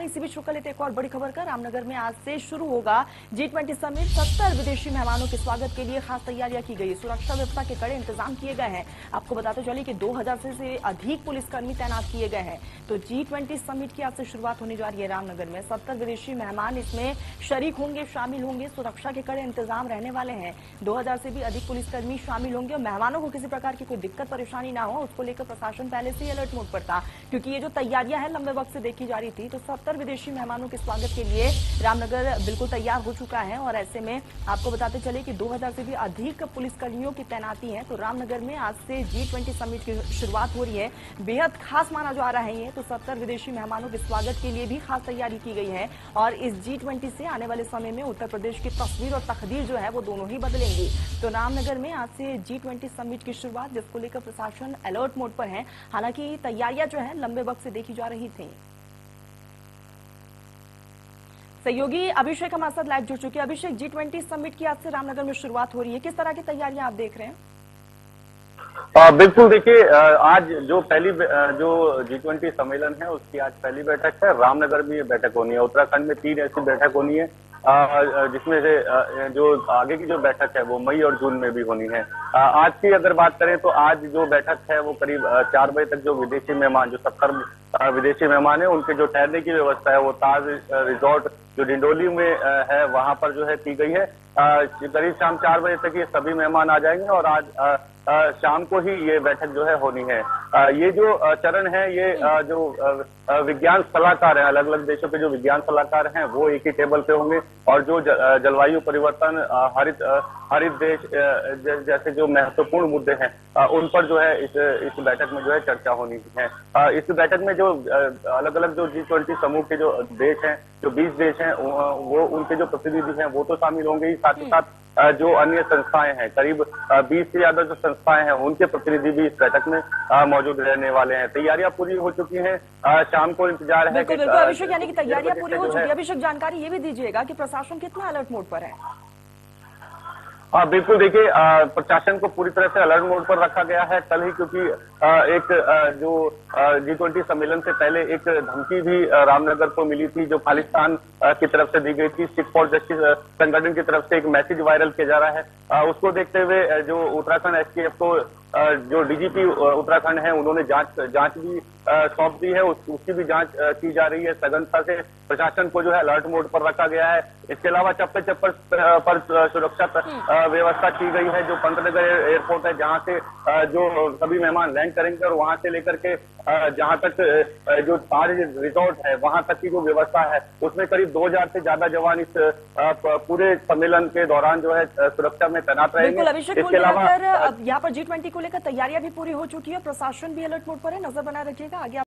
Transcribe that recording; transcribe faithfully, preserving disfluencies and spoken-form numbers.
आपका। इसी बीच रुका लेते एक और बड़ी खबर का। रामनगर में आज से शुरू होगा जी ट्वेंटी समिट। सत्तर विदेशी मेहमानों के स्वागत के लिए खास तैयारियां की गई। सुरक्षा व्यवस्था के कड़े इंतजाम किए गए हैं। आपको बताते चले कि दो हजार से अधिक पुलिसकर्मी तैनात किए गए हैं। तो जी ट्वेंटी समिट की आज से शुरुआत होने जा रही है रामनगर में। सत्तर विदेशी मेहमान इसमें शरीक होंगे, शामिल होंगे। सुरक्षा के कड़े इंतजाम रहने वाले हैं। दो हजार से भी अधिक पुलिसकर्मी शामिल होंगे और मेहमानों को किसी प्रकार की कोई दिक्कत परेशानी ना हो, उसको लेकर प्रशासन पहले से ही अलर्ट मोड पर था, क्योंकि ये जो तैयारियां हैं लंबे वक्त से देखी जा रही थी। तो सत्तर विदेशी मेहमानों के स्वागत के लिए रामनगर बिल्कुल तैयार हो चुका है। और ऐसे में आपको बताते चले कि दो हजार से भी अधिक पुलिसकर्मियों की तैनाती है। तो रामनगर में आज से जी ट्वेंटी समिट की शुरुआत हो रही है। बेहद खास माना जा रहा है ये। तो सत्तर विदेशी मेहमानों के स्वागत के लिए भी खास तैयारी की गई है। और इस जी ट्वेंटी से आने वाले समय में उत्तर प्रदेश की तस्वीर और तकदीर जो है वो दोनों ही बदलेंगी। तो रामनगर में आज से जी ट्वेंटी समिट की शुरुआत, जिसको लेकर प्रशासन अलर्ट मोड पर है। हालांकि तैयारियां जो है लंबे वक्त से देखी जा रही थी। सहयोगी अभिषेक हमारे साथ लाइव जुड़ चुके हैं। अभिषेक, जी ट्वेंटी समिट की आज से रामनगर में शुरुआत हो रही है, किस तरह की तैयारियां आप देख रहे हैं? आ, बिल्कुल, देखिए, आज जो पहली जो जी ट्वेंटी सम्मेलन है उसकी आज पहली बैठक है। रामनगर में ये बैठक होनी है। उत्तराखंड में तीन ऐसी बैठक होनी है, जिसमें से जो आगे की जो बैठक है वो मई और जून में भी होनी है। आज की अगर बात करें तो आज जो बैठक है वो करीब चार बजे तक जो विदेशी मेहमान, जो सत्तर विदेशी मेहमान है, उनके जो ठहरने की व्यवस्था है वो ताज रिजॉर्ट जो डिंडोली में है वहां पर जो है की गई है। करीब शाम चार बजे तक ये सभी मेहमान आ जाएंगे और आज आ, आ, शाम को ही ये बैठक जो है होनी है। आ, ये जो चरण है, ये आ, जो आ, विज्ञान सलाहकार हैं, अलग अलग देशों के जो विज्ञान सलाहकार हैं वो एक ही टेबल पे होंगे। और जो जलवायु परिवर्तन, हरित हरित देश जैसे जो महत्वपूर्ण मुद्दे हैं उन पर जो है इस इस बैठक में जो है चर्चा होनी है। इस बैठक में जो अलग अलग जो जी ट्वेंटी समूह के जो देश हैं, जो बीस देश हैं, वो उनके जो प्रतिनिधि हैं वो तो शामिल होंगे ही, साथ ही साथ जो अन्य संस्थाएं हैं, करीब बीस से ज्यादा जो संस्थाएं हैं उनके प्रतिनिधि भी इस बैठक में मौजूद रहने वाले हैं। तैयारियां पूरी हो चुकी हैं। शाम को इंतजार है। बिल्कुल बिल्कुल अभिषेक, यानी कि तैयारियां पूरी हो चुकी है। अभिषेक, जानकारी ये भी दीजिएगा कि प्रशासन कितना अलर्ट मोड पर है? हाँ, बिल्कुल, देखिए, प्रशासन को पूरी तरह से अलर्ट मोड पर रखा गया है। कल ही क्योंकि आ, एक आ, जो जी ट्वेंटी सम्मेलन से पहले एक धमकी भी रामनगर को मिली थी, जो खालिस्तान की तरफ से दी गई थी। सिख फॉर जस्टिस संगठन की तरफ से एक मैसेज वायरल किया जा रहा है। आ, उसको देखते हुए जो उत्तराखंड एस टी एफ को जो डीजीपी उत्तराखंड है उन्होंने जांच जांच भी सौंप दी है। उस, उसकी भी जांच की जा रही है। सघनता से प्रशासन को जो है अलर्ट मोड पर रखा गया है। इसके अलावा चप्पे चप्पल पर सुरक्षा व्यवस्था की गई है। जो पंतनगर एयरपोर्ट है, जहां से जो सभी मेहमान लैंड करेंगे और वहां से लेकर के जहां तक जो ताज रिजॉर्ट है वहां तक की जो व्यवस्था है उसमें करीब दो हजार से ज्यादा जवान इस पूरे सम्मेलन के दौरान जो है सुरक्षा में तैनात रहेंगे। इसके अलावा यहाँ पर जी ट्वेंटी को लेकर तैयारियां भी पूरी हो चुकी है। प्रशासन भी अलर्ट मोड पर है। नजर बनाए रखिएगा आगे।